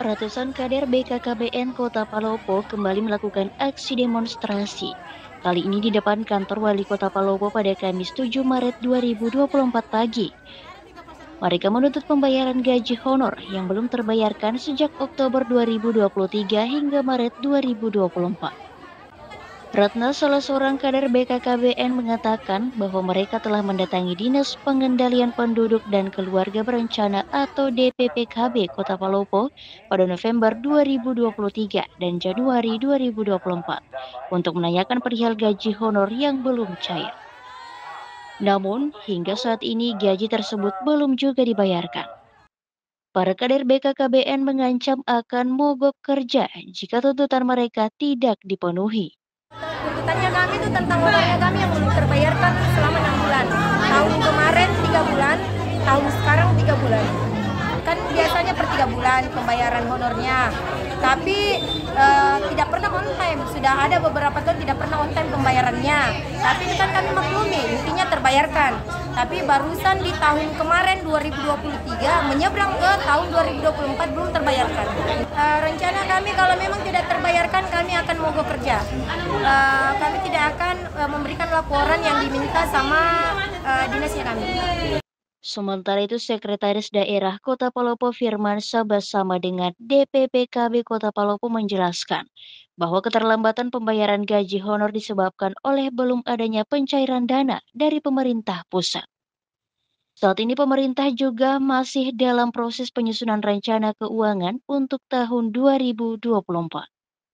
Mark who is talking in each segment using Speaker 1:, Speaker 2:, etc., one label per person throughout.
Speaker 1: Ratusan kader BKKBN Kota Palopo kembali melakukan aksi demonstrasi. Kali ini di depan kantor Wali Kota Palopo pada Kamis 7 Maret 2024 pagi. Mereka menuntut pembayaran gaji honor yang belum terbayarkan sejak Oktober 2023 hingga Maret 2024. Ratna, salah seorang kader BKKBN, mengatakan bahwa mereka telah mendatangi Dinas Pengendalian Penduduk dan Keluarga Berencana atau DPPKB Kota Palopo pada November 2023 dan Januari 2024 untuk menanyakan perihal gaji honor yang belum cair. Namun, hingga saat ini gaji tersebut belum juga dibayarkan. Para kader BKKBN mengancam akan mogok kerja jika tuntutan mereka tidak dipenuhi.
Speaker 2: Tuntutannya kami itu tentang honornya kami yang belum terbayarkan selama 6 bulan. Tahun kemarin 3 bulan, tahun sekarang 3 bulan. Kan biasanya per 3 bulan pembayaran honornya. Tapi tidak pernah on time. Sudah ada beberapa tahun tidak pernah on time pembayarannya. Tapi itu kan kami maklumi, intinya terbayarkan. Tapi barusan di tahun kemarin 2023 menyeberang ke tahun 2024 belum terbayarkan. Rencana kami kalau memang tidak terbayarkan kami akan mogok kerja. Kami tidak akan memberikan laporan yang diminta sama dinasnya kami.
Speaker 1: Sementara itu, Sekretaris Daerah Kota Palopo Firmansyah bersama dengan DPPKB Kota Palopo menjelaskan bahwa keterlambatan pembayaran gaji honor disebabkan oleh belum adanya pencairan dana dari pemerintah pusat. Saat ini pemerintah juga masih dalam proses penyusunan rencana keuangan untuk tahun 2024.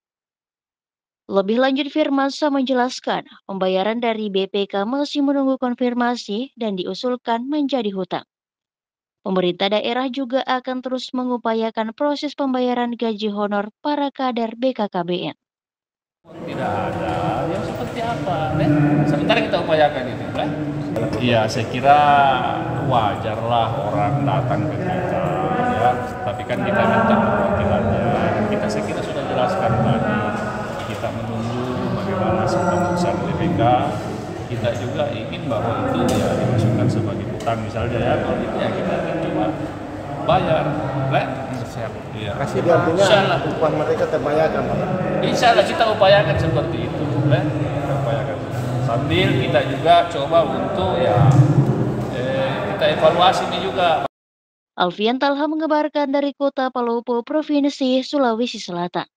Speaker 1: Lebih lanjut, Firmansyah menjelaskan pembayaran dari BPK masih menunggu konfirmasi dan diusulkan menjadi hutang. Pemerintah daerah juga akan terus mengupayakan proses pembayaran gaji honor para kader BKKBN.
Speaker 3: Tidak ada, ya seperti apa, sementara kita upayakan itu, Iya, saya kira wajarlah orang datang ke kita, ya. Tapi kan kita minta perwakilannya. Saya kira sudah jelaskan tadi. Kita menunggu bagaimana keputusan BPK. Kita juga ingin bahwa itu ya dimasukkan sebagai hutang misalnya, ya. Kalau itu ya kita akan coba bayar,
Speaker 4: Iya. Jadi artinya upah mereka terbayarkan, Pak.
Speaker 3: Insya Allah kita upayakan seperti itu, kita upayakan. Sambil kita juga coba untuk kita evaluasi ini juga.
Speaker 1: Alfian Talha mengabarkan dari Kota Palopo, Provinsi Sulawesi Selatan.